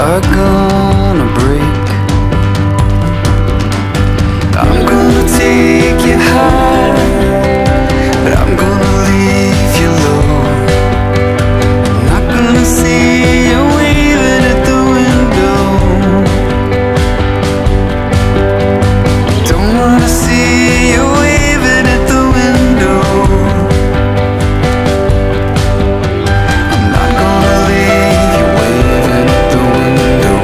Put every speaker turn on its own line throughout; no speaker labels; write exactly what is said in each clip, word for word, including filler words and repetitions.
are gonna break. I'm gonna take you high, but I'm gonna leave you low. I'm not gonna see you waving at the window. Don't wanna see you waving at the window. I'm not gonna leave you waving at the window.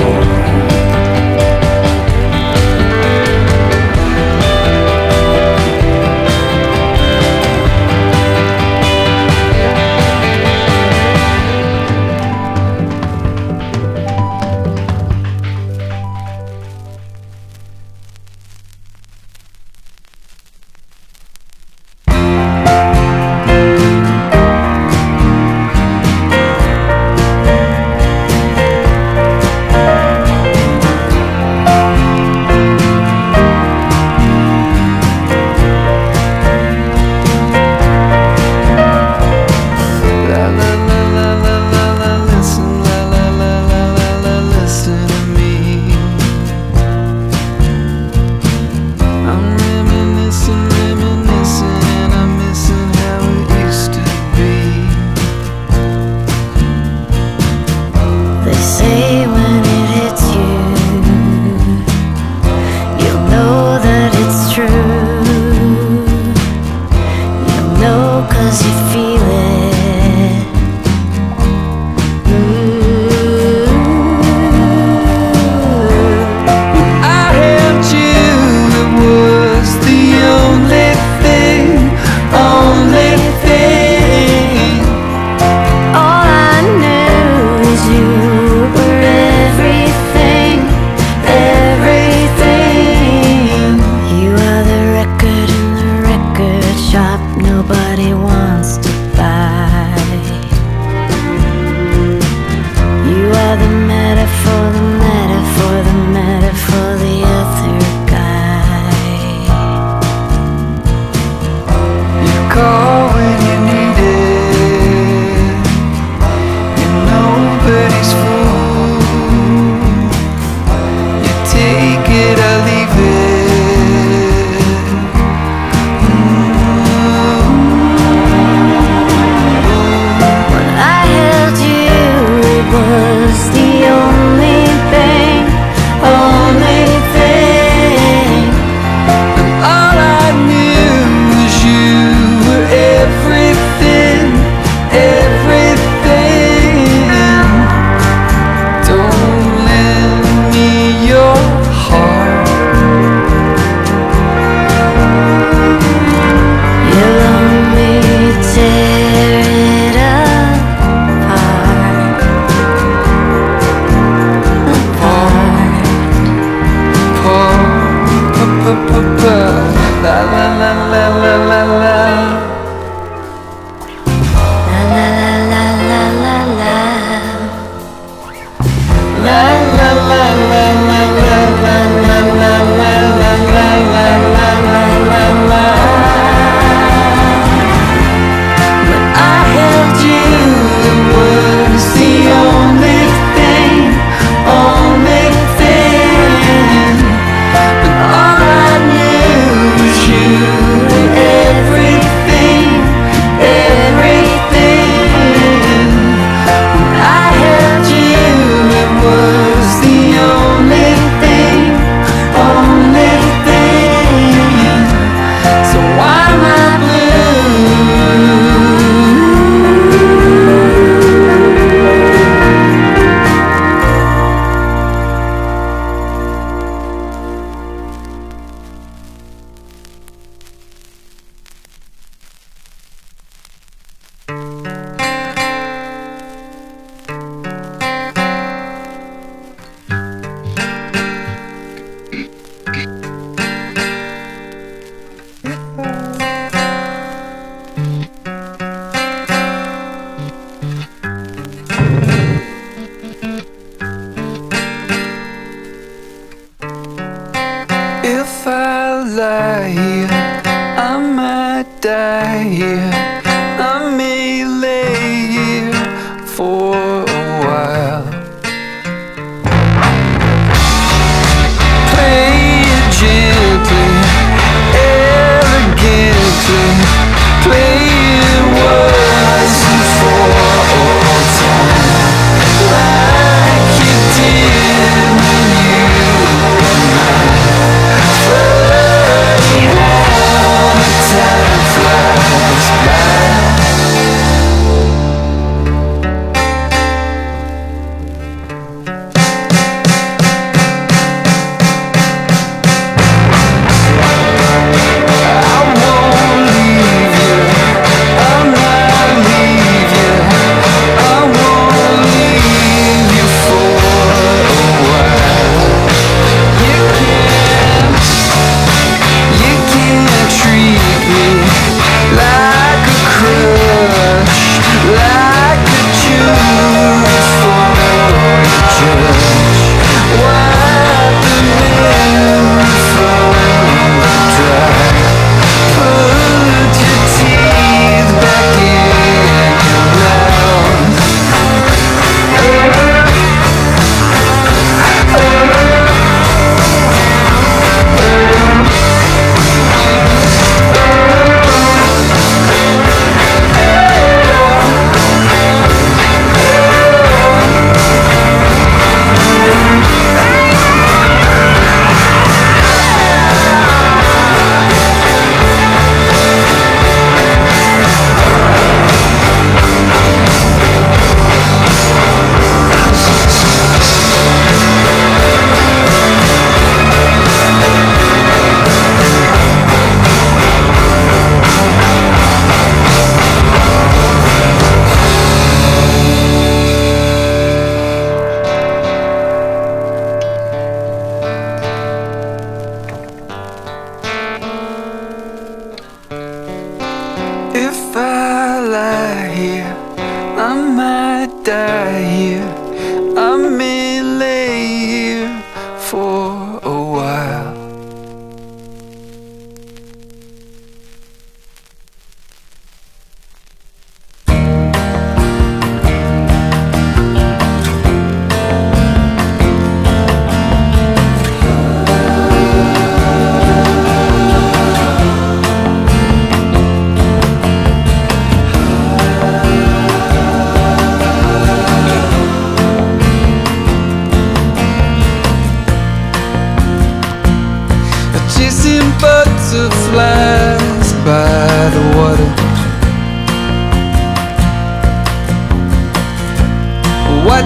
lie here, I might die here, I may lay here for a while.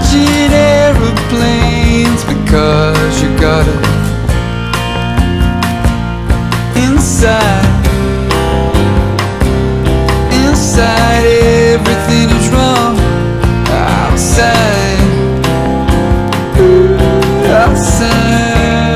watching aeroplanes because you got it inside. Inside everything is wrong. Outside, outside.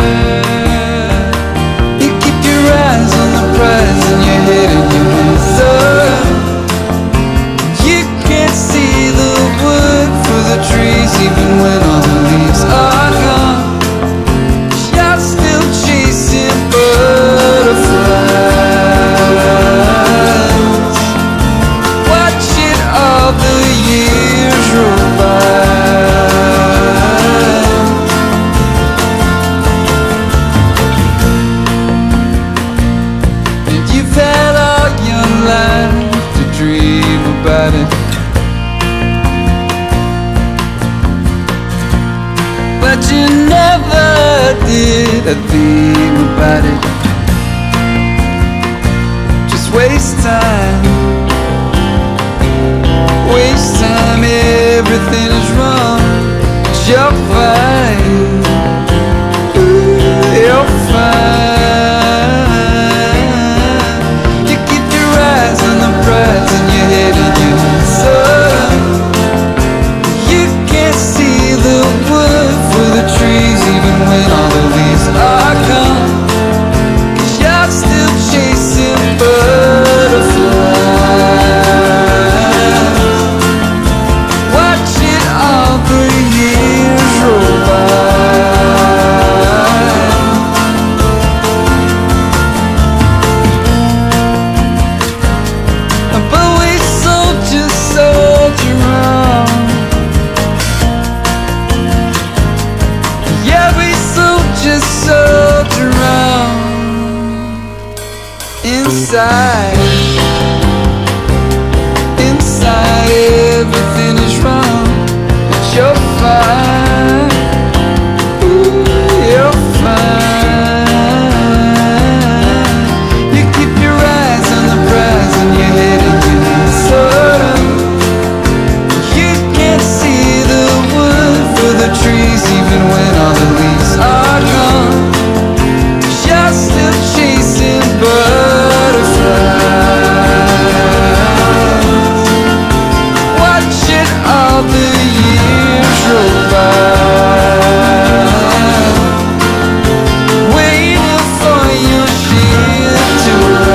You keep your eyes on the prize and your head in your hands up. You can't see the wood for the trees even when all the leaves are gone. You're still chasing butterflies, watching all the years roll by. And you've had all your life to dream about it, but you never did a thing about it. Just waste time, waste time, everything is wrong. But you're fine, you're fine. You keep your eyes on the prize and your head in your hands up. You can't see the wood for the trees even when all the leaves are gone. 'Cause you're still chasing butterflies, watching all the years roll by. But we soldiers soldier on. Yeah, we soldiers soldier on. Inside, inside everything is wrong. But you're fine, ooh, you're fine. You keep your eyes on the prize and your head in your hands up. You can't see the wood for the trees even when all the leaves are gone. You're still chasing butterflies, watching all the years roll by, waiting for your ship to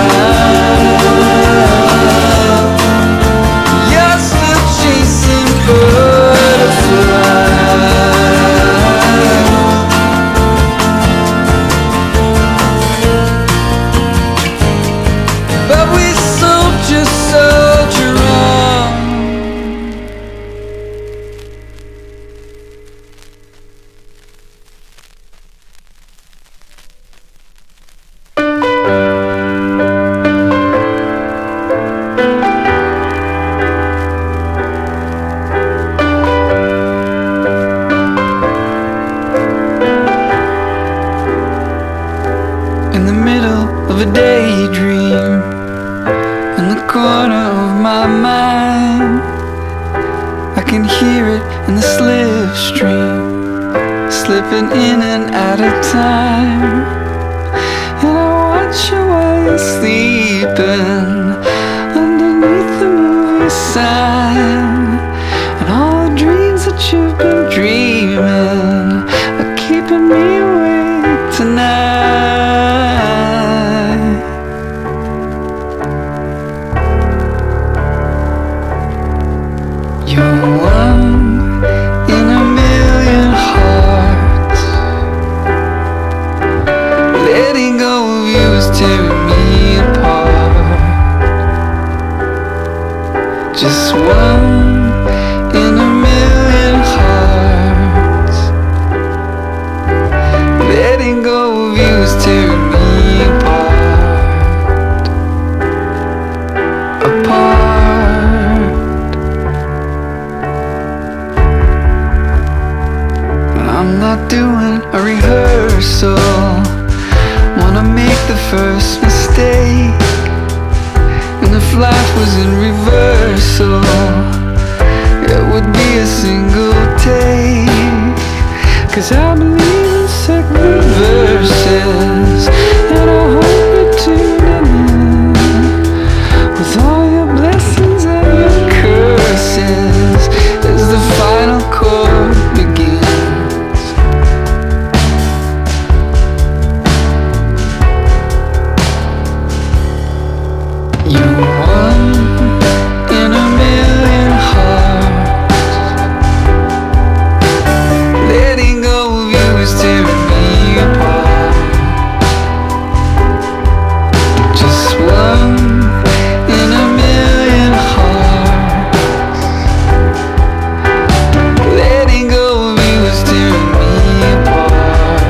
arrive. You're still chasing butterflies, but we soldiers soldier on. In the middle of a daydream, in the corner of my mind, I can hear it in the slipstream, slipping in and out of time. And I watch you while you're sleeping underneath the movie sign. And all the dreams that you've been dreaming are keeping me awake tonight. You're one in a million hearts. Letting go of you is tearing me apart. Just one in a million hearts. Letting go of you is tearing me apart. Apart. I'm not doing a rehearsal. Wanna make the first mistake. And if life was in reversal, yeah, would be a single take. Cause I believe in second verses, and I hope you're tuning in with all your blessings and your curses as the final chord begins. You're one in a million hearts. Letting go of you is tearing me apart. Just one in a million hearts. Letting go of you is tearing me apart.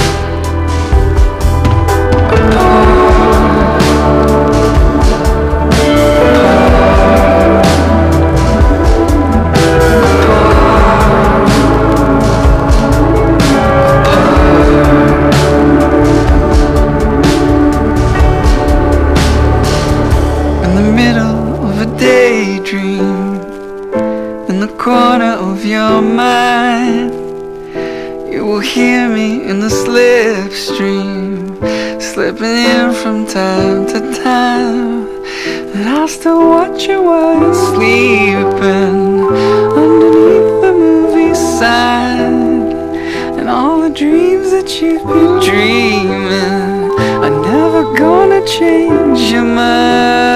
In the middle of a daydream, in the corner of your mind, you will hear me in the slipstream, slipping in from time to time. And I'll still watch you while you're sleeping underneath the movie sign. And all the dreams that you've been dreaming are never gonna change your mind.